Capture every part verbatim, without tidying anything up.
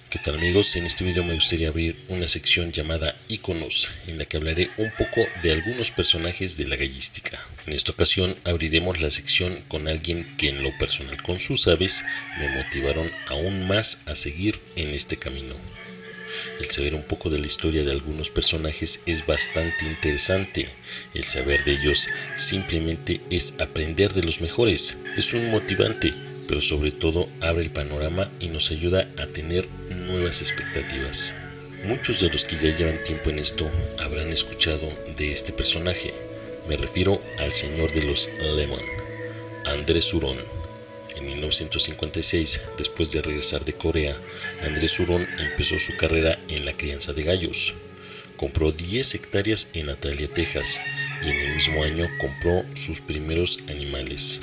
¿Qué tal amigos? En este video me gustaría abrir una sección llamada Iconos, en la que hablaré un poco de algunos personajes de la gallística. En esta ocasión abriremos la sección con alguien que en lo personal con sus aves me motivaron aún más a seguir en este camino. El saber un poco de la historia de algunos personajes es bastante interesante. El saber de ellos simplemente es aprender de los mejores, es un motivante, pero sobre todo abre el panorama y nos ayuda a tener nuevas expectativas. Muchos de los que ya llevan tiempo en esto habrán escuchado de este personaje. Me refiero al señor de los Lemon, Andrés Hurón. En mil novecientos cincuenta y seis, después de regresar de Corea, Andrés Hurón empezó su carrera en la crianza de gallos. Compró diez hectáreas en Natalia, Texas, y en el mismo año compró sus primeros animales.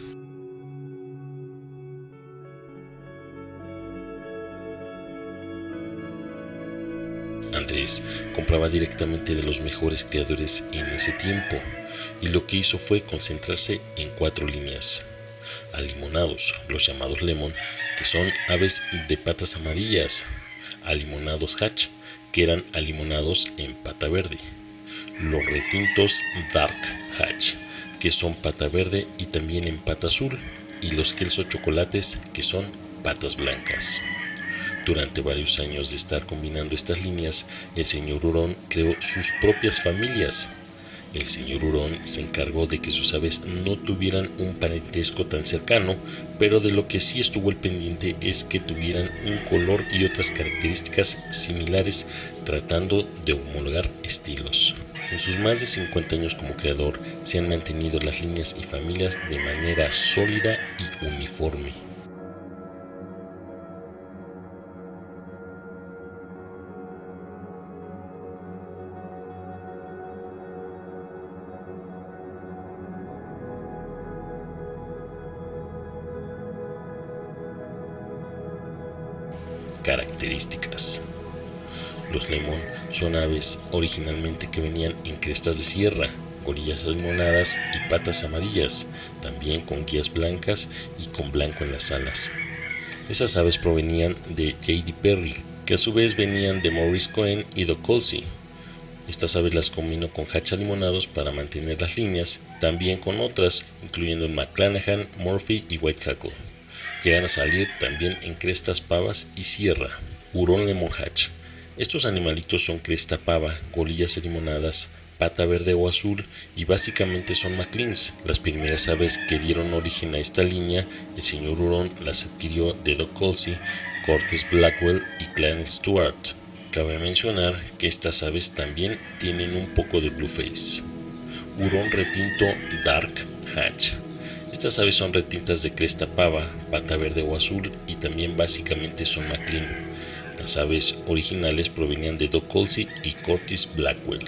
Andrés compraba directamente de los mejores criadores en ese tiempo, y lo que hizo fue concentrarse en cuatro líneas. Alimonados, los llamados Lemon, que son aves de patas amarillas. Alimonados Hatch, que eran alimonados en pata verde. Los retintos Dark Hatch, que son pata verde y también en pata azul. Y los Kelso chocolates, que son patas blancas. Durante varios años de estar combinando estas líneas, el señor Hurón creó sus propias familias. El señor Hurón se encargó de que sus aves no tuvieran un parentesco tan cercano, pero de lo que sí estuvo al pendiente es que tuvieran un color y otras características similares, tratando de homologar estilos. En sus más de cincuenta años como creador, se han mantenido las líneas y familias de manera sólida y uniforme. Características. Los Lemon son aves originalmente que venían en crestas de sierra, gorillas alimonadas y patas amarillas, también con guías blancas y con blanco en las alas. Esas aves provenían de J D Perry, que a su vez venían de Maurice Cohen y Doc Colsey. Estas aves las combinó con Hatch alimonados para mantener las líneas, también con otras, incluyendo McClanahan, Murphy y Whitehackle. Llegan a salir también en crestas pavas y sierra. Hurón Lemon Hatch. Estos animalitos son cresta pava, golillas alimonadas, pata verde o azul y básicamente son Macleans. Las primeras aves que dieron origen a esta línea, el señor Hurón las adquirió de Doc Colsey, Curtis Blackwell y Clarence Stewart. Cabe mencionar que estas aves también tienen un poco de blueface. Hurón retinto Dark Hatch. Estas aves son retintas de cresta pava, pata verde o azul y también básicamente son Maclean. Las aves originales provenían de Doc Colsey y Curtis Blackwell.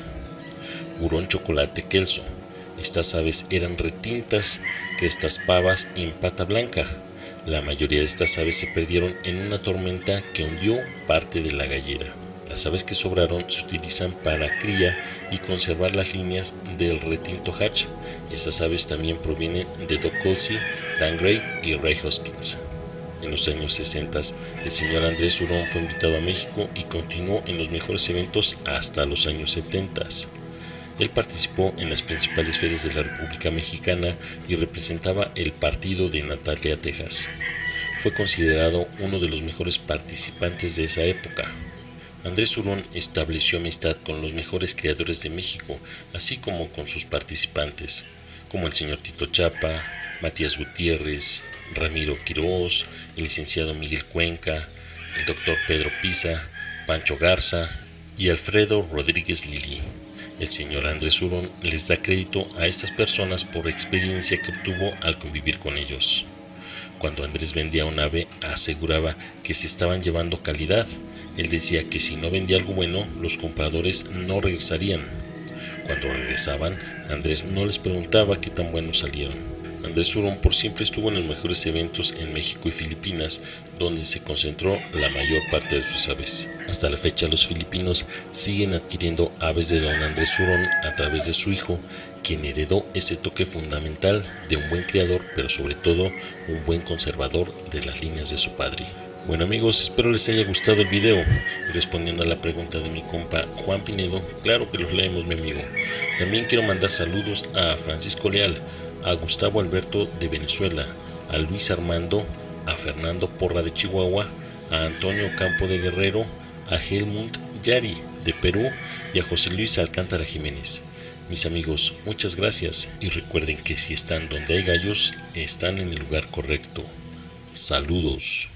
Hurón chocolate Kelso. Estas aves eran retintas, crestas pavas en pata blanca. La mayoría de estas aves se perdieron en una tormenta que hundió parte de la gallera. Las aves que sobraron se utilizan para cría y conservar las líneas del retinto Hatch. Estas aves también provienen de Doc Colsey, Dan Gray y Ray Hoskins. En los años sesenta, el señor Andrés Hurón fue invitado a México y continuó en los mejores eventos hasta los años setenta. Él participó en las principales ferias de la República Mexicana y representaba el partido de Natalia, Texas. Fue considerado uno de los mejores participantes de esa época. Andrés Hurón estableció amistad con los mejores criadores de México, así como con sus participantes, como el señor Tito Chapa, Matías Gutiérrez, Ramiro Quiroz, el licenciado Miguel Cuenca, el doctor Pedro Pisa, Pancho Garza y Alfredo Rodríguez Lili. El señor Andrés Hurón les da crédito a estas personas por la experiencia que obtuvo al convivir con ellos. Cuando Andrés vendía un ave, aseguraba que se estaban llevando calidad. Él decía que si no vendía algo bueno, los compradores no regresarían. Cuando regresaban, Andrés no les preguntaba qué tan buenos salieron. Andrés Hurón por siempre estuvo en los mejores eventos en México y Filipinas, donde se concentró la mayor parte de sus aves. Hasta la fecha, los filipinos siguen adquiriendo aves de don Andrés Hurón a través de su hijo, quien heredó ese toque fundamental de un buen criador, pero sobre todo un buen conservador de las líneas de su padre. Bueno amigos, espero les haya gustado el video. Y respondiendo a la pregunta de mi compa Juan Pinedo, claro que los leemos, mi amigo. También quiero mandar saludos a Francisco Leal, a Gustavo Alberto de Venezuela, a Luis Armando, a Fernando Porra de Chihuahua, a Antonio Campo de Guerrero, a Helmut Yari de Perú y a José Luis Alcántara Jiménez. Mis amigos, muchas gracias y recuerden que si están donde hay gallos, están en el lugar correcto. Saludos.